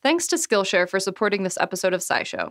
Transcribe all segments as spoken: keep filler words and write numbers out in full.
Thanks to Skillshare for supporting this episode of SciShow.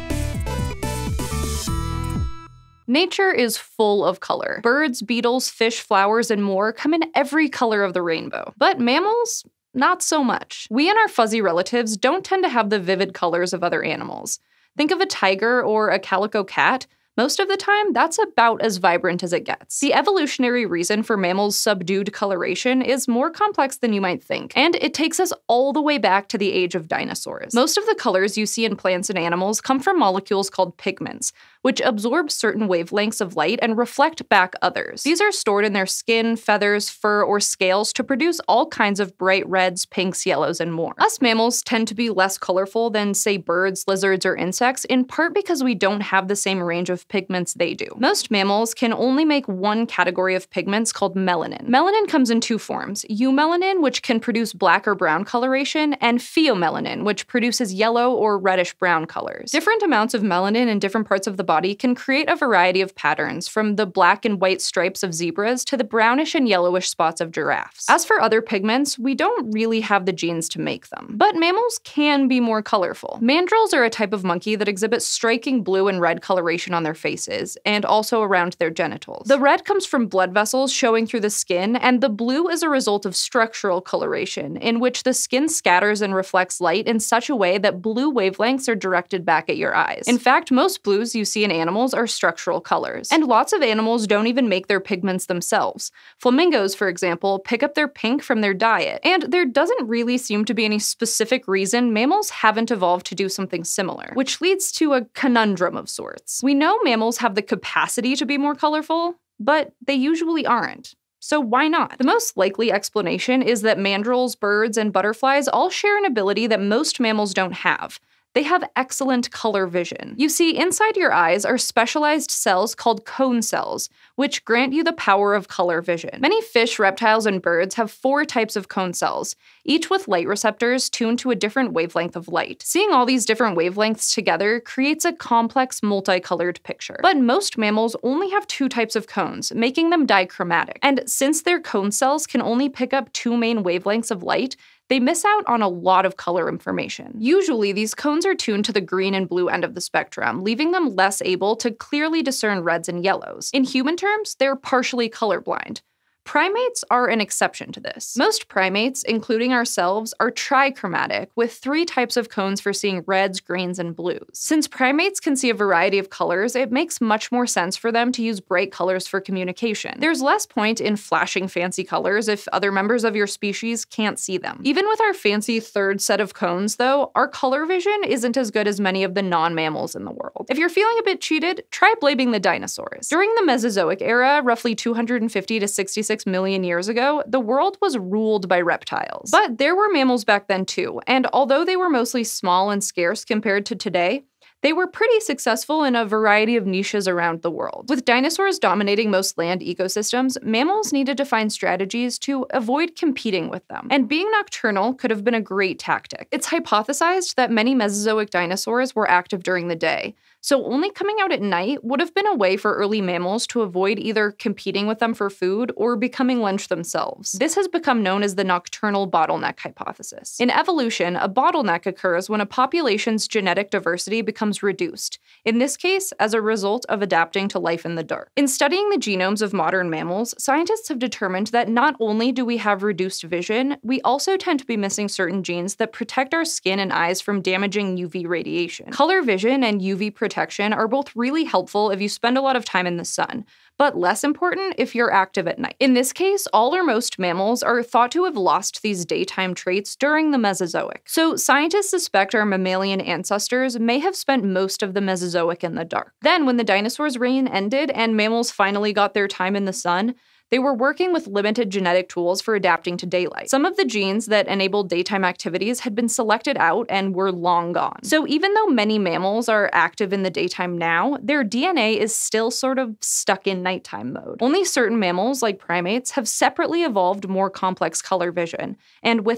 Nature is full of color. Birds, beetles, fish, flowers, and more come in every color of the rainbow. But mammals? Not so much. We and our fuzzy relatives don't tend to have the vivid colors of other animals. Think of a tiger or a calico cat. Most of the time, that's about as vibrant as it gets. The evolutionary reason for mammals' subdued coloration is more complex than you might think, and it takes us all the way back to the age of dinosaurs. Most of the colors you see in plants and animals come from molecules called pigments, which absorb certain wavelengths of light and reflect back others. These are stored in their skin, feathers, fur, or scales to produce all kinds of bright reds, pinks, yellows, and more. Us mammals tend to be less colorful than, say, birds, lizards, or insects, in part because we don't have the same range of pigments they do. Most mammals can only make one category of pigments called melanin. Melanin comes in two forms: eumelanin, which can produce black or brown coloration, and pheomelanin, which produces yellow or reddish-brown colors. Different amounts of melanin in different parts of the body can create a variety of patterns, from the black and white stripes of zebras to the brownish and yellowish spots of giraffes. As for other pigments, we don't really have the genes to make them. But mammals can be more colorful. Mandrels are a type of monkey that exhibits striking blue and red coloration on their faces, and also around their genitals. The red comes from blood vessels showing through the skin, and the blue is a result of structural coloration, in which the skin scatters and reflects light in such a way that blue wavelengths are directed back at your eyes. In fact, most blues you see in animals are structural colors. And lots of animals don't even make their pigments themselves. Flamingos, for example, pick up their pink from their diet. And there doesn't really seem to be any specific reason mammals haven't evolved to do something similar, which leads to a conundrum of sorts. We know mammals have the capacity to be more colorful, but they usually aren't. So why not? The most likely explanation is that mandrels, birds, and butterflies all share an ability that most mammals don't have. They have excellent color vision. You see, inside your eyes are specialized cells called cone cells, which grant you the power of color vision. Many fish, reptiles, and birds have four types of cone cells, each with light receptors tuned to a different wavelength of light. Seeing all these different wavelengths together creates a complex, multicolored picture. But most mammals only have two types of cones, making them dichromatic. And since their cone cells can only pick up two main wavelengths of light, they miss out on a lot of color information. Usually, these cones are tuned to the green and blue end of the spectrum, leaving them less able to clearly discern reds and yellows. In human terms, they're partially colorblind. Primates are an exception to this. Most primates, including ourselves, are trichromatic, with three types of cones for seeing reds, greens, and blues. Since primates can see a variety of colors, it makes much more sense for them to use bright colors for communication. There's less point in flashing fancy colors if other members of your species can't see them. Even with our fancy third set of cones, though, our color vision isn't as good as many of the non-mammals in the world. If you're feeling a bit cheated, try blaming the dinosaurs. During the Mesozoic era, roughly two hundred fifty to sixty-six million years ago, the world was ruled by reptiles. But there were mammals back then too, and although they were mostly small and scarce compared to today, they were pretty successful in a variety of niches around the world. With dinosaurs dominating most land ecosystems, mammals needed to find strategies to avoid competing with them. And being nocturnal could have been a great tactic. It's hypothesized that many Mesozoic dinosaurs were active during the day, so only coming out at night would have been a way for early mammals to avoid either competing with them for food or becoming lynched themselves. This has become known as the nocturnal bottleneck hypothesis. In evolution, a bottleneck occurs when a population's genetic diversity becomes reduced, in this case, as a result of adapting to life in the dark. In studying the genomes of modern mammals, scientists have determined that not only do we have reduced vision, we also tend to be missing certain genes that protect our skin and eyes from damaging U V radiation. Color vision and U V protection are both really helpful if you spend a lot of time in the sun, but less important if you're active at night. In this case, all or most mammals are thought to have lost these daytime traits during the Mesozoic. So scientists suspect our mammalian ancestors may have spent most of the Mesozoic in the dark. Then, when the dinosaurs' reign ended and mammals finally got their time in the sun, they were working with limited genetic tools for adapting to daylight. Some of the genes that enabled daytime activities had been selected out and were long gone. So even though many mammals are active in the daytime now, their D N A is still sort of stuck in nighttime mode. Only certain mammals, like primates, have separately evolved more complex color vision, and with it,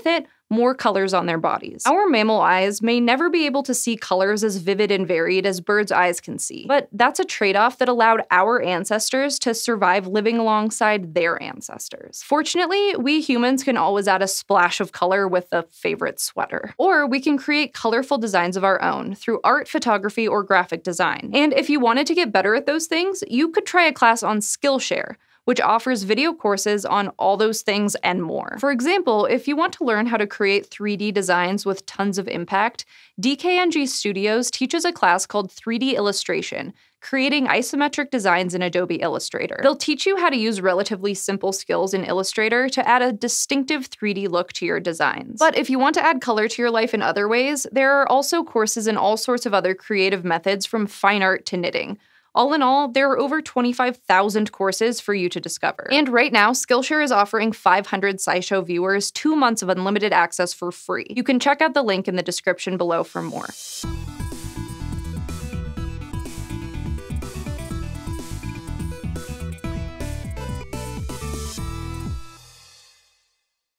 more colors on their bodies. Our mammal eyes may never be able to see colors as vivid and varied as birds' eyes can see, but that's a trade-off that allowed our ancestors to survive living alongside their ancestors. Fortunately, we humans can always add a splash of color with a favorite sweater. Or we can create colorful designs of our own through art, photography, or graphic design. And if you wanted to get better at those things, you could try a class on Skillshare, which offers video courses on all those things and more. For example, if you want to learn how to create three D designs with tons of impact, D K N G Studios teaches a class called three D Illustration, creating isometric designs in Adobe Illustrator. They'll teach you how to use relatively simple skills in Illustrator to add a distinctive three D look to your designs. But if you want to add color to your life in other ways, there are also courses in all sorts of other creative methods from fine art to knitting. All in all, there are over twenty-five thousand courses for you to discover. And right now, Skillshare is offering five hundred SciShow viewers two months of unlimited access for free. You can check out the link in the description below for more.